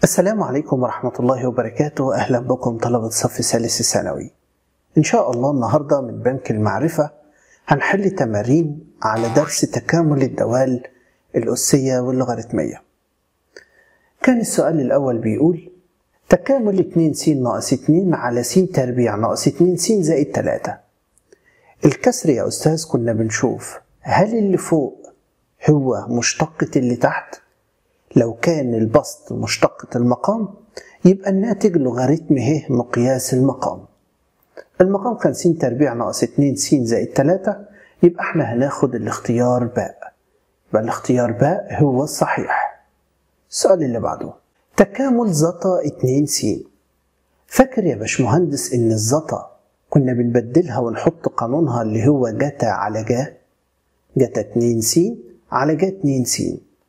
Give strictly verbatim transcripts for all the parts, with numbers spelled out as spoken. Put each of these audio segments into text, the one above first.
السلام عليكم ورحمة الله وبركاته. أهلا بكم طلبة صف ثالث ثانوي. إن شاء الله النهاردة من بنك المعرفة هنحل تمارين على درس تكامل الدوال الأسية واللوغاريتمية. كان السؤال الأول بيقول تكامل اتنين س ناقص اتنين على س تربيع ناقص اتنين س زائد تلاتة. الكسر يا أستاذ كنا بنشوف هل اللي فوق هو مشتقة اللي تحت؟ لو كان البسط مشتقة المقام يبقى الناتج لوغاريتم ه مقياس المقام. المقام كان س تربيع ناقص اتنين س زائد تلاتة، يبقى احنا هناخد الاختيار باء. يبقى الاختيار باء هو الصحيح. السؤال اللي بعده تكامل زتا اتنين س. فاكر يا باشمهندس ان الزتا كنا بنبدلها ونحط قانونها اللي هو جتا على جا، جتا اتنين س على جا اتنين س،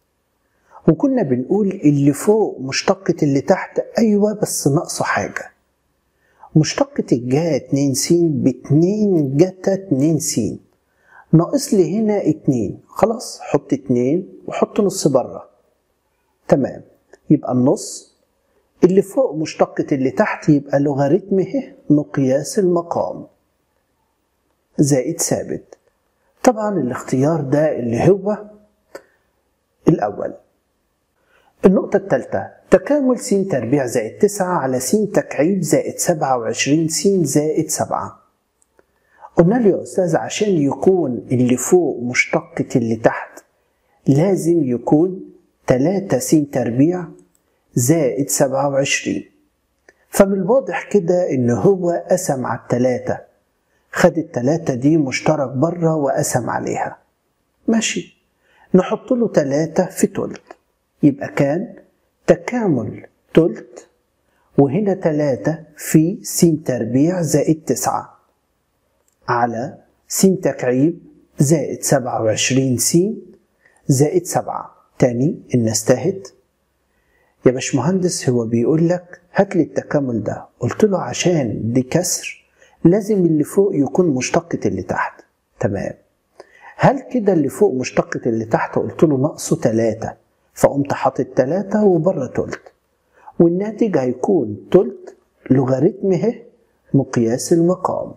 وكنا بنقول اللي فوق مشتقة اللي تحت. أيوة بس ناقصه حاجة، مشتقة الجا اتنين س باتنين جتا اتنين س، ناقص لي هنا اتنين. خلاص حط اتنين وحط نص بره. تمام، يبقى النص اللي فوق مشتقة اللي تحت يبقى لوغاريتم ه مقياس المقام زائد ثابت. طبعا الاختيار ده اللي هو الأول. النقطة الثالثة تكامل س تربيع زائد تسعة على س تكعيب زائد سبعة وعشرين س زائد سبعة. قلنا له يا أستاذ عشان يكون اللي فوق مشتقة اللي تحت لازم يكون تلاتة س تربيع زائد سبعة وعشرين، فمن الواضح كده إن هو قسم على التلاتة، خد التلاتة دي مشترك بره وقسم عليها. ماشي، نحط له تلاتة في تلت، يبقى كان تكامل تلت وهنا تلاتة في س تربيع زائد تسعة على س تكعيب زائد سبعة وعشرين س زائد سبعة. تاني الناس تاهت يا باشمهندس، هو بيقول لك هات لي التكامل ده. قلت له عشان دي كسر لازم اللي فوق يكون مشتقة اللي تحت. تمام، هل كده اللي فوق مشتقة اللي تحت؟ قلت له ناقصه تلاتة، فقمت حاطط تلاتة وبره تلت، والناتج هيكون تلت لوغاريتم ه مقياس المقام.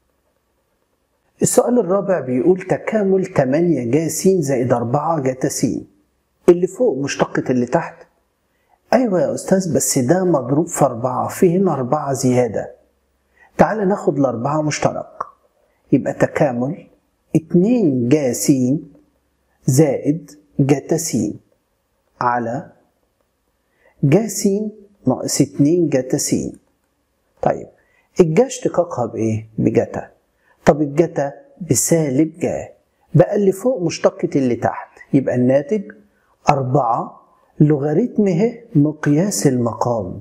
السؤال الرابع بيقول تكامل تمانية جا س زائد أربعة جتا س. اللي فوق مشتقة اللي تحت. أيوة يا أستاذ بس ده مضروب في أربعة، في هنا أربعة زيادة. تعال ناخد الأربعة مشترك، يبقى تكامل اتنين جا س زائد جتا س على جا س ناقص اتنين جتا س. طيب الجا اشتقاقها بايه؟ بجتا. طب الجتا بسالب جا، بقى اللي فوق مشتقة اللي تحت، يبقى الناتج أربعة لوغاريتم ه مقياس المقام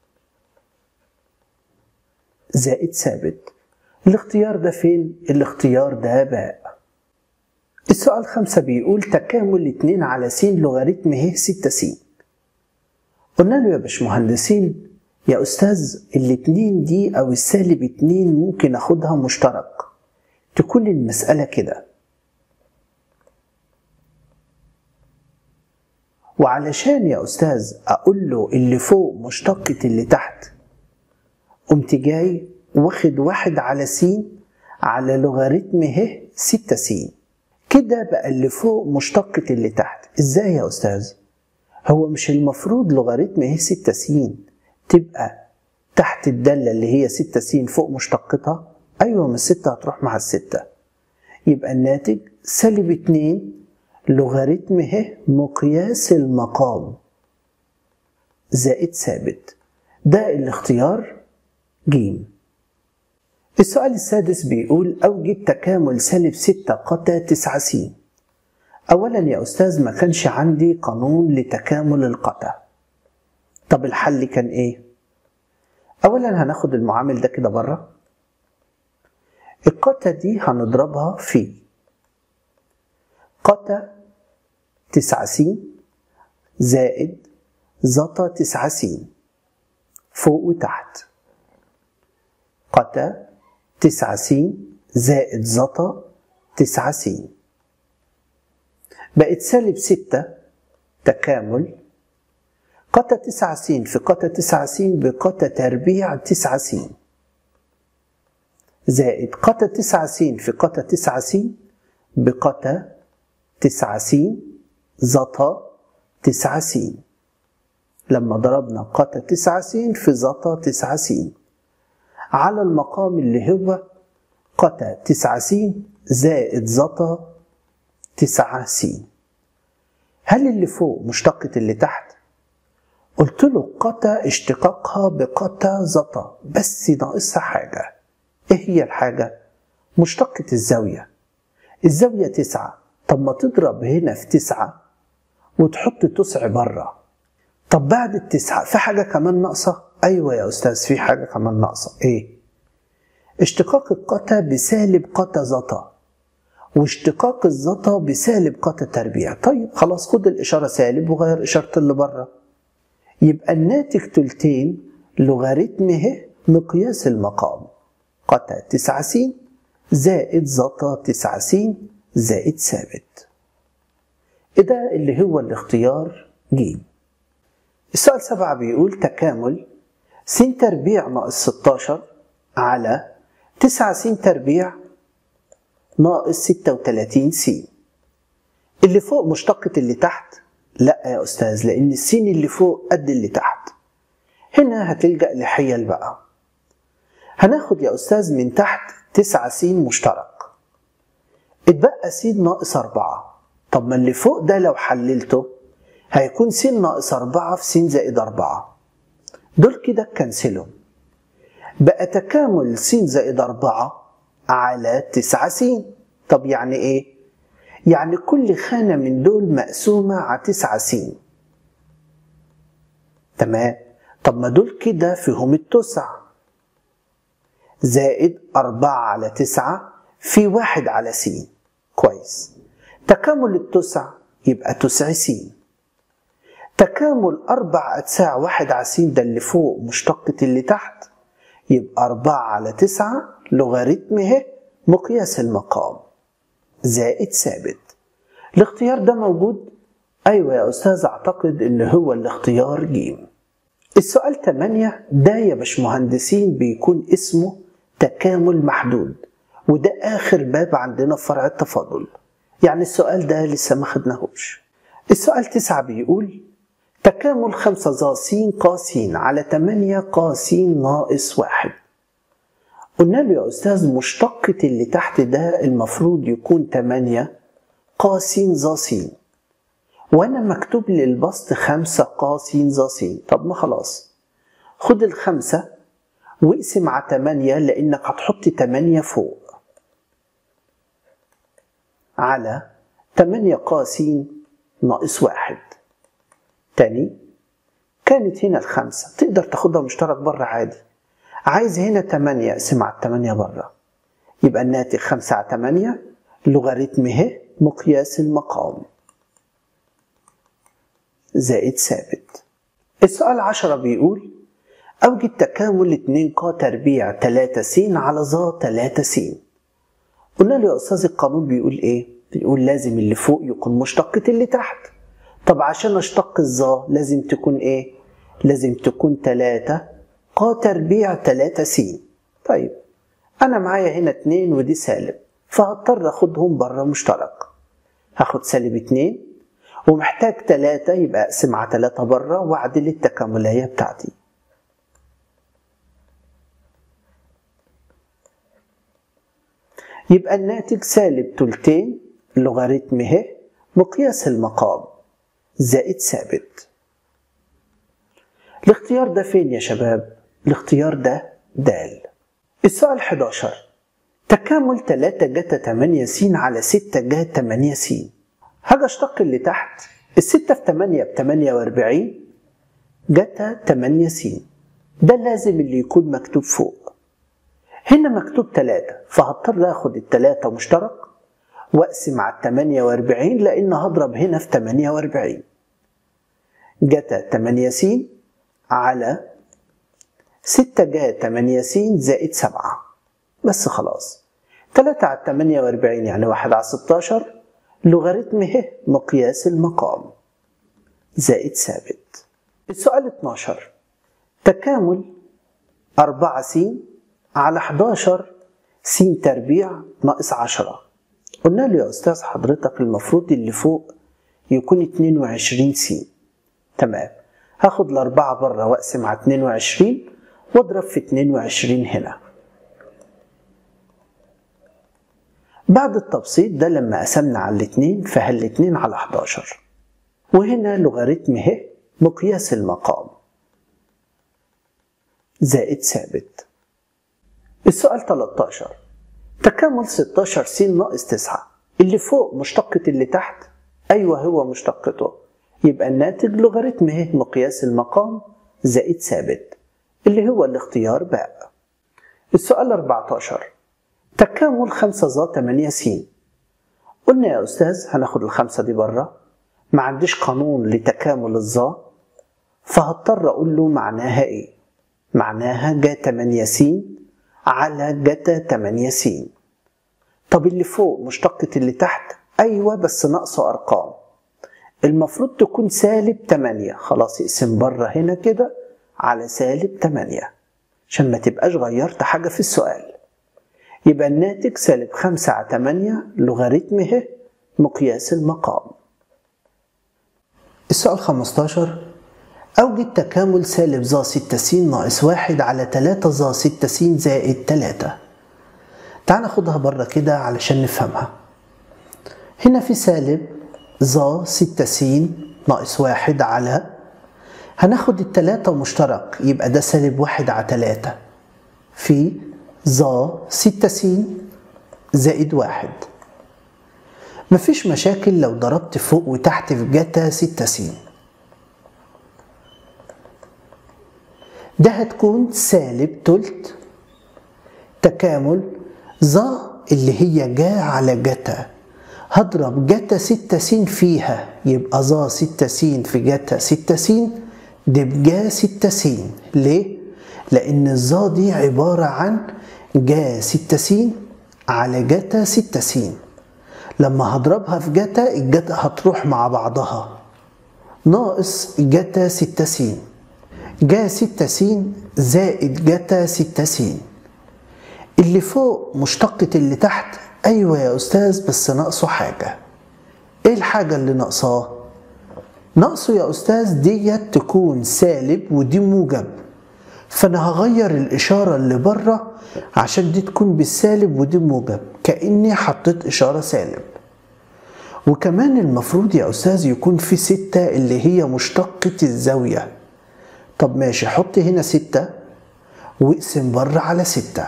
زائد ثابت. الاختيار ده فين؟ الاختيار ده باء. السؤال خمسة بيقول تكامل اتنين على س لوغاريتم ه ستة س. قلنا له يا باشمهندسين يا أستاذ الاتنين دي أو السالب اتنين ممكن أخدها مشترك، تكون المسألة كده. وعلشان يا أستاذ أقول له اللي فوق مشتقة اللي تحت، قمت جاي واخد واحد على س على لوغاريتم ه ستة س. كده بقى اللي فوق مشتقة اللي تحت. ازاي يا أستاذ؟ هو مش المفروض لوغاريتم ه ستة س تبقى تحت الدالة اللي هي ستة س فوق مشتقتها؟ أيوة، من الستة هتروح مع الستة، يبقى الناتج سالب اتنين لوغاريتم ه مقياس المقام زائد ثابت. ده الاختيار ج. السؤال السادس بيقول أوجد تكامل سالب ستة قتا تسعة س. أولا يا أستاذ ما كانش عندي قانون لتكامل القتا. طب الحل كان إيه؟ أولا هناخد المعامل ده كده بره. القتا دي هنضربها في قتا تسعة س زائد زتا تسعة س فوق وتحت. قتا تسعة س زائد زتا تسعة س بقت سالب ستة تكامل قتا تسعة س في قتا تسعة س بقتا تربيع تسعة س زائد قتا تسعة س في قتا تسعة س بقتا تسعة س زتا تسعة س. لما ضربنا قتا تسعة س في زتا تسعة س على المقام اللي هو قتا تسعة س زائد زتا تسعة س. هل اللي فوق مشتقة اللي تحت؟ قلت له قتا اشتقاقها بقتا زتا، بس ناقصها حاجة. ايه هي الحاجة؟ مشتقة الزاوية. الزاوية تسعة، طب ما تضرب هنا في تسعة وتحط تسع بره. طب بعد التسعة في حاجة كمان ناقصة؟ ايوه يا استاذ في حاجة كمان ناقصة. ايه؟ اشتقاق القتا بسالب قتا زتا، واشتقاق الزتا بسالب قتا تربيع. طيب خلاص خد الاشارة سالب وغير اشارة اللي بره، يبقى الناتج تلتين لوغاريتم ه مقياس المقام قتا تسعة س زائد زتا تسعة س زائد ثابت. ده اللي هو الاختيار ج. السؤال سبعة بيقول تكامل س تربيع ناقص ستاشر على تسعة س تربيع ناقص ستة وتلاتين س. اللي فوق مشتقة اللي تحت؟ لا يا أستاذ، لأن السين اللي فوق قد اللي تحت. هنا هتلجأ لحيل بقى. هناخد يا أستاذ من تحت تسعة س مشترك، اتبقى س ناقص أربعة. طب ما اللي فوق ده لو حللته هيكون س ناقص أربعة في س زائد أربعة، دول كده اتكنسلوا، بقى تكامل س زائد أربعة على تسعة س. طب يعني إيه؟ يعني كل خانة من دول مقسومة على تسعة س. تمام. طب ما دول كده فيهم التسع، زائد أربعة على تسعة في واحد على س. كويس. تكامل التسع يبقى تسع س. تكامل أربع أتساع واحد على س ده اللي فوق مشتقة اللي تحت، يبقى أربعة على تسعة لوغاريتم ه مقياس المقام زائد ثابت. الاختيار ده موجود؟ أيوة يا أستاذ، أعتقد إن هو الاختيار ج. السؤال تمانية ده يا باشمهندسين بيكون اسمه تكامل محدود، وده آخر باب عندنا في فرع التفاضل، يعني السؤال ده لسه ما خدناهوش. السؤال تسعة بيقول تكامل خمسة ظا س ق س على تمانية ق س ناقص واحد. قلنا له يا أستاذ مشتقة اللي تحت ده المفروض يكون تمانية ق س ظا س، وأنا مكتوب لي البسط خمسة ق س ظا س. طب ما خلاص خد الخمسة واقسم على تمانية، لأنك هتحط تمانية فوق على تمانية ق س ناقص واحد. تاني كانت هنا الخمسة تقدر تاخدها مشترك بره عادي، عايز هنا تمانية اقسم على التمانية بره، يبقى الناتج خمسة على تمانية لوغاريتم ه مقياس المقام زائد ثابت. السؤال عشرة بيقول أوجد تكامل اتنين ق تربيع تلاتة س على ظا تلاتة س. قلنا له يا أستاذ القانون بيقول إيه؟ بيقول لازم اللي فوق يكون مشتقة اللي تحت. طب عشان اشتق الظا لازم تكون إيه؟ لازم تكون تلاتة ق تربيع تلاتة س. طيب أنا معايا هنا اتنين ودي سالب، فهضطر أخدهم بره مشترك. هاخد سالب اتنين ومحتاج تلاتة، يبقى أقسم على تلاتة بره وأعدل التكاملية بتاعتي. يبقى الناتج سالب تلتين لوغاريتم ه مقياس المقام زائد ثابت. الاختيار ده فين يا شباب؟ الاختيار ده د. السؤال حداشر تكامل تلاتة جتا تمانية س على ستة جا تمانية س. هاجي اشتق اللي تحت، الستة في تمانية ب تمانية وأربعين جتا تمانية س، ده لازم اللي يكون مكتوب فوق. هنا مكتوب تلاتة، فهضطر اخد التلاتة مشترك واقسم على التمانية وأربعين، لان هضرب هنا في تمانية وأربعين. جتا تمانية س على ستة جا تمانية س زائد سبعة. بس خلاص تلاتة على تمانية وأربعين يعني واحد على ستاشر لوغاريتم ه مقياس المقام زائد ثابت. السؤال اتناشر، تكامل أربعة س على حداشر س تربيع ناقص عشرة. قلنا له يا أستاذ حضرتك المفروض اللي فوق يكون اتنين وعشرين س. تمام، هاخد الأربعة بره وأقسم على اتنين وعشرين واضرب في اتنين وعشرين هنا. بعد التبسيط ده لما قسمنا على الاتنين فهالاتنين على حداشر، وهنا لوغاريتم ه مقياس المقام زائد ثابت. السؤال تلتاشر، تكامل ستاشر س ناقص تسعة. اللي فوق مشتقة اللي تحت؟ أيوة هو مشتقته، يبقى الناتج لوغاريتم ه مقياس المقام زائد ثابت اللي هو الاختيار باء. السؤال أربعتاشر، تكامل خمسة ظا تمانية س. قلنا يا أستاذ هناخد الخمسة دي بره، ما عنديش قانون لتكامل الظا، فهضطر أقول له معناها إيه؟ معناها جا تمانية س على جتا تمانية س. طب اللي فوق مشتقة اللي تحت؟ أيوة بس ناقصه أرقام، المفروض تكون سالب تمانية، خلاص اقسم بره هنا كده على سالب تمانية عشان ما تبقاش غيرت حاجة في السؤال. يبقى الناتج سالب خمسة على تمانية لوغاريتم ه مقياس المقام. السؤال خمستاشر، أوجد تكامل سالب ظا ستة س ناقص واحد على تلاتة ظا ستة س زائد تلاتة. تعال ناخدها بره كده علشان نفهمها. هنا في سالب ظا ستة س ناقص واحد على، هناخد التلاتة مشترك يبقى ده سالب واحد على تلاتة في ظا ستة س زائد واحد. مفيش مشاكل لو ضربت فوق وتحت في جتا ستة س. ده هتكون سالب تلت تكامل ظا اللي هي جا على جتا، هضرب جتا ستة س فيها يبقى ظا ستة س في جتا ستة س دي بجا ستة س. ليه؟ لأن الظا دي عبارة عن جا ستة س على جتا ستة س، لما هضربها في جتا الجتا هتروح مع بعضها ناقص جتا ستة س، جا ستة س زائد جتا ستة س. اللي فوق مشتقة اللي تحت؟ أيوة يا أستاذ بس ناقصه حاجة. إيه الحاجة اللي ناقصاه؟ ناقصه يا أستاذ ديت تكون سالب ودي موجب، فأنا هغير الإشارة اللي بره عشان دي تكون بالسالب ودي موجب، كأني حطيت إشارة سالب. وكمان المفروض يا أستاذ يكون في ستة اللي هي مشتقة الزاوية. طب ماشي، حط هنا ستة واقسم بره على ستة،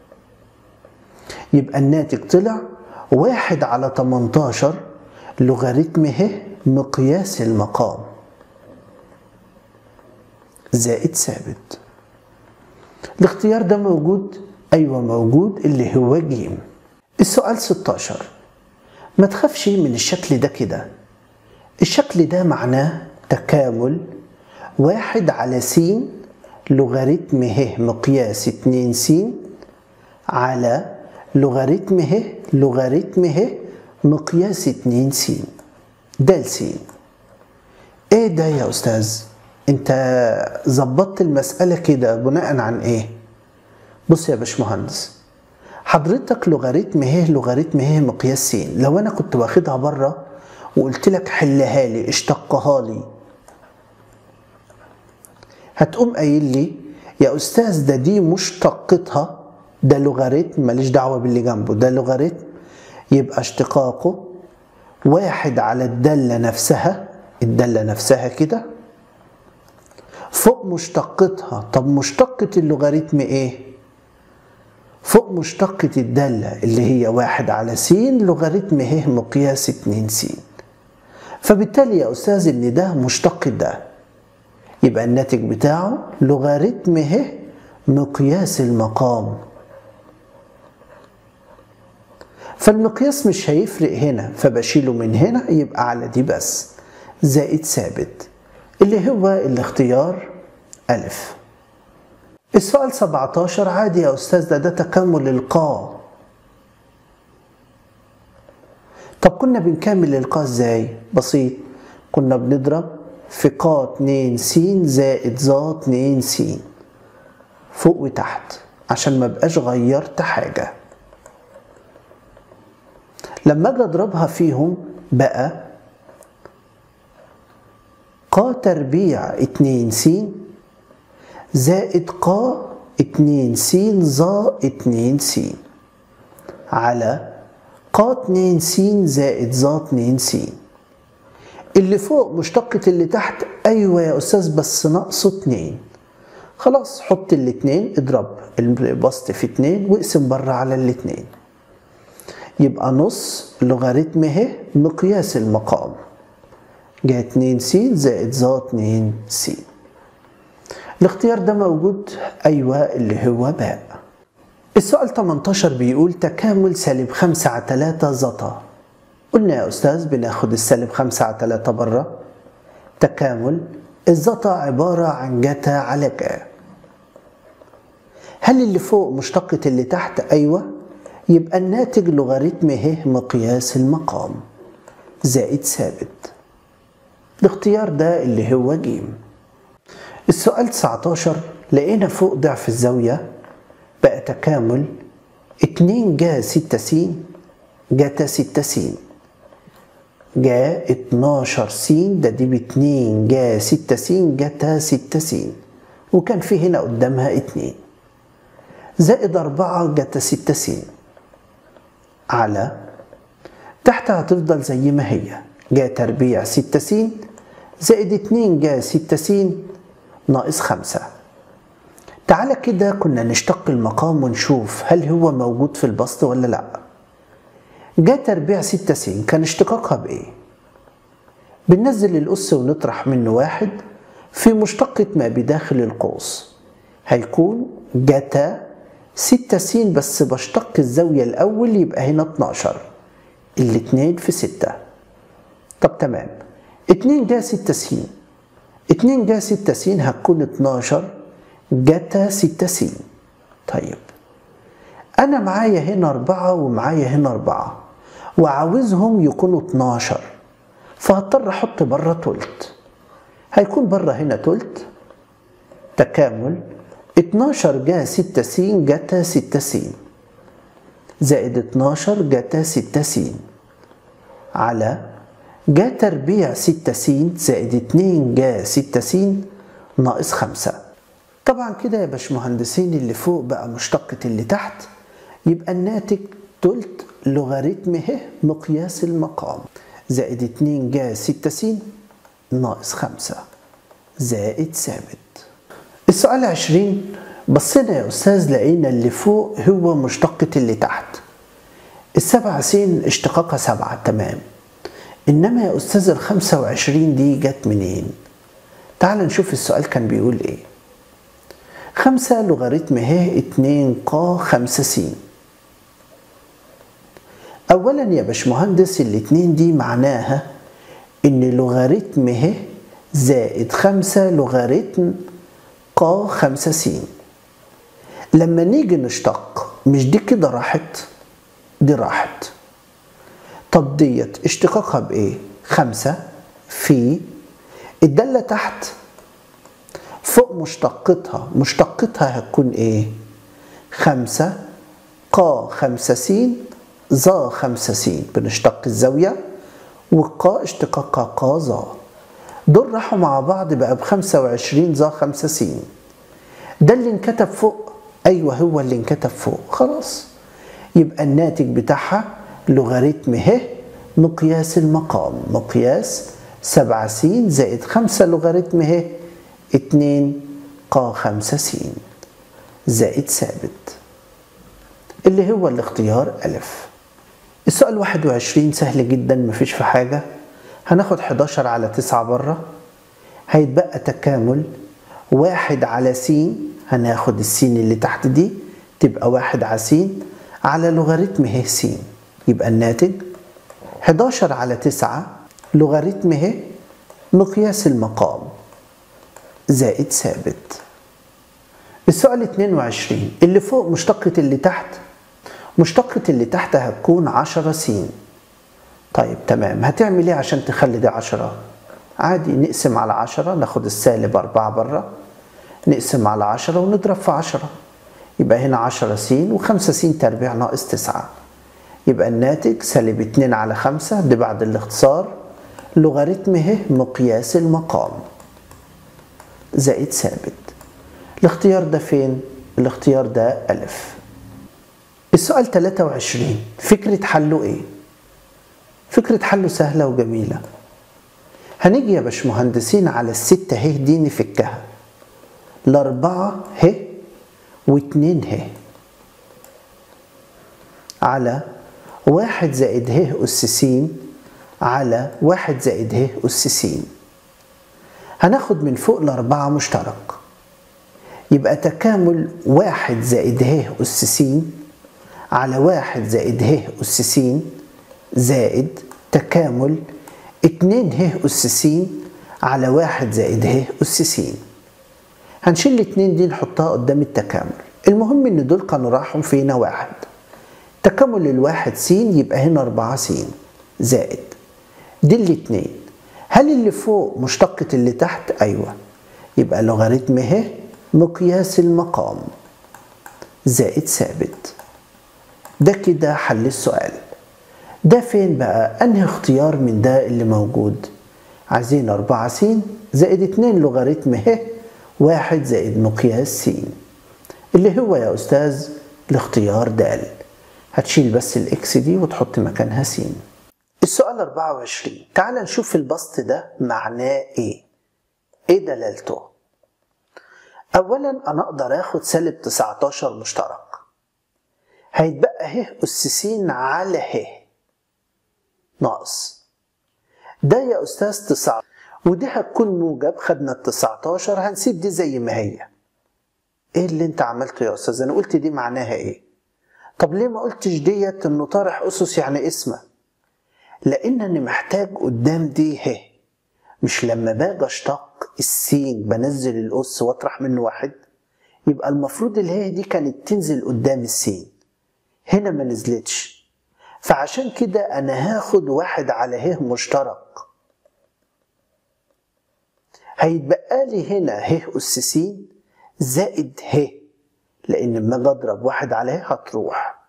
يبقى الناتج طلع واحد على تمنتاشر لوغاريتم ه مقياس المقام زائد ثابت. الاختيار ده موجود؟ أيوة موجود اللي هو ج. السؤال ستاشر، ما تخافش من الشكل ده كده، الشكل ده معناه تكامل واحد على س لوغاريتم ه مقياس اتنين س على لوغاريتم ه لوغاريتم ه مقياس اتنين س د س. ايه ده يا أستاذ؟ انت ظبطت المسألة كده بناء عن ايه؟ بص يا باشمهندس، حضرتك لوغاريتم ه لوغاريتم ه مقياس س، لو انا كنت واخدها بره وقلت لك حلها لي اشتقها لي، هتقوم قايل لي يا أستاذ ده دي مشتقتها ده لوغاريتم ماليش دعوة باللي جنبه، ده لوغاريتم يبقى اشتقاقه واحد على الدالة نفسها، الدالة نفسها كده فوق مشتقتها. طب مشتقة اللوغاريتم ايه؟ فوق مشتقة الدالة اللي هي واحد على س لوغاريتم ه مقياس اتنين س. فبالتالي يا أستاذ إن ده مشتق ده، يبقى الناتج بتاعه لوغاريتم ه مقياس المقام. فالمقياس مش هيفرق هنا فبشيله من هنا، يبقى على دي بس زائد ثابت اللي هو الاختيار ألف. السؤال سبعتاشر، عادي يا أستاذ ده ده تكامل القاء. طب كنا بنكمل القاء ازاي؟ بسيط، كنا بنضرب في ق اتنين س زائد ظ اتنين س فوق وتحت عشان ما بقاش غيرت حاجة. لما اجي اضربها فيهم بقى ق تربيع اتنين س زائد ق اتنين س ظ اتنين س على ق اتنين س زائد ظ اتنين س. اللي فوق مشتقة اللي تحت. ايوه يا استاذ بس ناقصه اتنين. خلاص حط الاتنين، اضرب البسط في اتنين واقسم بره على الاتنين. يبقى نص لوغاريتم ه مقياس المقام جه اتنين س زائد ظ اتنين س. الاختيار ده موجود. ايوه اللي هو باء. السؤال تمنتاشر بيقول تكامل سالب خمسة على تلاتة زتا. قلنا يا استاذ بناخد السالب خمسة على تلاتة بره. تكامل الزتا عبارة عن جتا على جا. هل اللي فوق مشتقة اللي تحت؟ ايوه. يبقى الناتج لوغاريتم ه مقياس المقام زائد ثابت. الاختيار ده اللي هو ج. السؤال تسعتاشر لقينا فوق ضعف الزاوية بقى تكامل اتنين جا ستة س جتا ستة س جا اتناشر س ده دي باتنين جا ستة س جتا ستة س وكان في هنا قدامها اتنين زائد أربعة جتا ستة س على تحت هتفضل زي ما هي جا تربيع ستة س زائد اتنين جا ستة س ناقص خمسة. تعالى كده كنا نشتق المقام ونشوف هل هو موجود في البسط ولا لا. جا تربيع ستة س كان اشتقاقها بايه؟ بننزل الأس ونطرح منه واحد في مشتقة ما بداخل القوس. هيكون جتا ستة س بس بشتق الزاوية الأول يبقى هنا اتناشر. الاتنين في ستة. طب تمام. اتنين جا ستة س اتنين جا ستة س هتكون اتناشر جتا ستة س. طيب أنا معايا هنا أربعة ومعايا هنا أربعة وعاوزهم يكونوا اتناشر فهضطر أحط بره تلت. هيكون بره هنا تلت. تكامل اتناشر جا ستة س جتا ستة س زائد اتناشر جتا ستة س على جا تربيع ستة س زائد اتنين جا ستة س ناقص خمسة. طبعا كده يا باشمهندسين اللي فوق بقى مشتقة اللي تحت يبقى الناتج تلت لوغاريتم ه مقياس المقام زائد اتنين جا ستة س ناقص خمسة زائد ثابت. السؤال عشرين بصينا يا أستاذ لقينا اللي فوق هو مشتقة اللي تحت. السبعة س اشتقاقها سبعة تمام. إنما يا أستاذ الخمسة وعشرين دي جت منين؟ تعال نشوف السؤال كان بيقول إيه. خمسة لوغاريتم ه اتنين ق خمسة س. أولا يا باشمهندس الاتنين دي معناها إن لوغاريتم ه زائد خمسة لوغاريتم ق خمسة س. لما نيجي نشتق مش دي كده راحت؟ دي راحت. طب ديت اشتقاقها بايه؟ خمسة في الدالة تحت فوق مشتقتها مشتقتها هتكون ايه؟ خمسة ق خمسة س ظ خمسة س. بنشتق الزاوية وق اشتقاقها ق ظ. دول راحوا مع بعض بقى بخمسة وعشرين ظ خمسة س. ده اللي انكتب فوق. ايوه هو اللي انكتب فوق. خلاص يبقى الناتج بتاعها لوغاريتم ه مقياس المقام مقياس سبعة س زائد خمسة لوغاريتم ه اتنين ق خمسة س زائد ثابت اللي هو الاختيار ألف. السؤال واحد وعشرين سهل جدا مفيش في حاجة. هناخد حداشر على تسعة بره. هيتبقى تكامل واحد على س. هناخد السين اللي تحت دي تبقى واحد على س على لوغاريتم ه س. يبقى الناتج حداشر على تسعة لوغاريتم ه مقياس المقام زائد ثابت. السؤال اتنين وعشرين اللي فوق مشتقة اللي تحت. مشتقة اللي تحت هتكون عشرة س. طيب تمام. هتعمل ايه عشان تخلي دي عشرة؟ عادي نقسم على عشرة، ناخد السالب أربعة بره، نقسم على عشرة ونضرب في عشرة، يبقى هنا عشرة س وخمسة س تربيع ناقص تسعة، يبقى الناتج سالب اتنين على خمسة، دي بعد الاختصار لوغاريتم ه مقياس المقام زائد ثابت. الاختيار ده فين؟ الاختيار ده ألف. السؤال تلاتة وعشرين فكرة حله ايه؟ فكرة حله سهلة وجميلة. هنيجي يا باشمهندسين على الستة ه دي نفكها، الأربعة ه واتنين ه على واحد زائد ه أس س على واحد زائد ه أس س. هناخد من فوق الأربعة مشترك، يبقى تكامل واحد زائد ه أس س على واحد زائد ه أس س زائد تكامل اتنين ه أس س على واحد زائد ه أس س. هنشيل الاتنين دي نحطها قدام التكامل، المهم ان دول كانوا راحوا فينا واحد، تكامل الواحد س يبقى هنا أربعة س زائد دي الاتنين. هل اللي فوق مشتقة اللي تحت؟ أيوة، يبقى لوغاريتم ه مقياس المقام زائد ثابت. ده كده حل السؤال. ده فين بقى؟ أنهي اختيار من ده اللي موجود؟ عايزين أربعة س زائد اتنين لوغاريتم ه واحد زائد مقياس س، اللي هو يا أستاذ الاختيار د. هتشيل بس الإكس دي وتحط مكانها س. السؤال أربعة وعشرين، تعال نشوف البسط ده معناه ايه؟ ايه دلالته؟ اولا انا اقدر اخد سالب تسعتاشر مشترك، هيتبقى ه أس س على ه ناقص ده يا أستاذ تسعة، ودي هتكون موجب، خدنا ال تسعتاشر هنسيب دي زي ما هي. ايه اللي انت عملته يا أستاذ؟ انا قلت دي معناها ايه؟ طب ليه ما قلتش ديت انه طارح أسس يعني اسمه؟ لأنني محتاج قدام دي ه، مش لما باجي اشتق السين بنزل الأس واطرح منه واحد، يبقى المفروض الهه دي كانت تنزل قدام السين، هنا ما نزلتش، فعشان كده أنا هاخد واحد على ه مشترك، هيتبقى لي هنا ه أس س زائد ه، لأن لما أجي أضرب واحد على ه هتروح،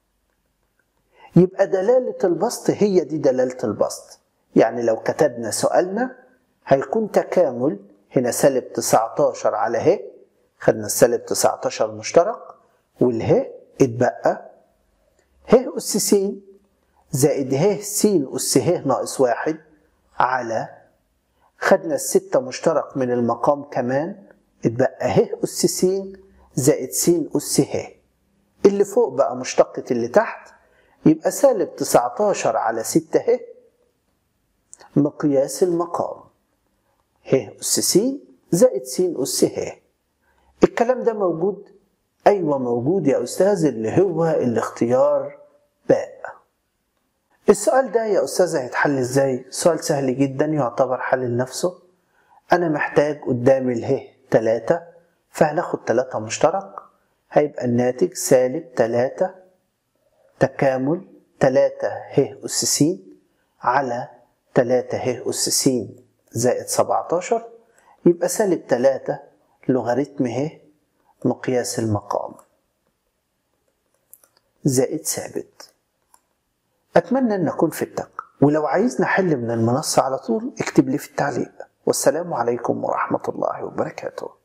يبقى دلالة البسط هي دي دلالة البسط. يعني لو كتبنا سؤالنا هيكون تكامل هنا سالب تسعتاشر على ه، خدنا السالب تسعتاشر مشترك، والها اتبقى ه أس س زائد ه س أس ه ناقص واحد على، خدنا الستة مشترك من المقام كمان، اتبقى ه أس س زائد س أس ه، اللي فوق بقى مشتقة اللي تحت، يبقى سالب تسعتاشر على ستة ه مقياس المقام ه أس س زائد س أس ه. الكلام ده موجود؟ أيوة موجود يا أستاذ، اللي هو الاختيار باء. السؤال ده يا أستاذ هيتحل إزاي؟ سؤال سهل جدا يعتبر حل لنفسه. أنا محتاج قدامي اله تلاتة، فهناخد تلاتة مشترك، هيبقى الناتج سالب تلاتة تكامل تلاتة ه أس س على تلاتة ه أس س زائد سبعتاشر، يبقى سالب تلاتة لوغاريتم ه مقياس المقام زائد ثابت. أتمنى أن أكون فدتك، ولو عايزنا حل من المنصة على طول اكتب لي في التعليق. والسلام عليكم ورحمة الله وبركاته.